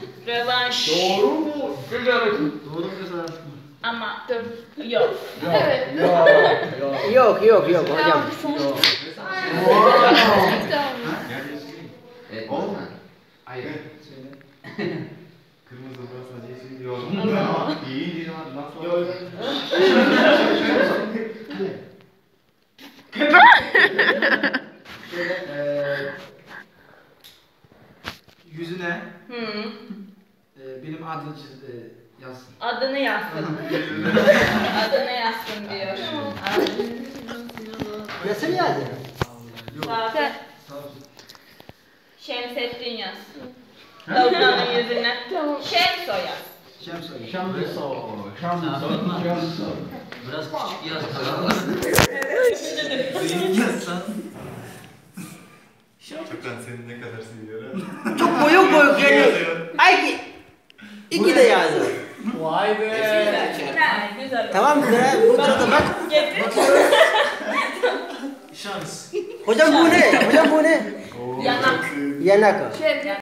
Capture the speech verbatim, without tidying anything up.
Rövanş. Doğru mu? Güzel hareket. Doğru mu kızar? Ama dur. Yok. Evet. Yok yok yok hocam. Evet. Olma. Hayır. Kırmızı burası yeşil diyor. İyi değil ama nasıl? Yok. Şöyle eee yüzüne Hı. eee benim adını çiz, eee, yazsın. Adını yazsın. Adını yazsın diyor. Resim yazın. Safi. Şemsettin yaz. Davut'un yüzüne. Şemso yaz. Şemsoy. Şamso. Şamso. Biraz küçük yaz. Büyük yazsan. Çoktan seni ne kadar seviyorum. Çok boyuk boyuk geliyor. Ay ki. İki de yazın. Vay be. Güzel, güzel. Tamam mı? Bu sırada bak. Getir. Şans. Hocam bu ne? Hocam bu ne? Yanak. Yanak. Şey,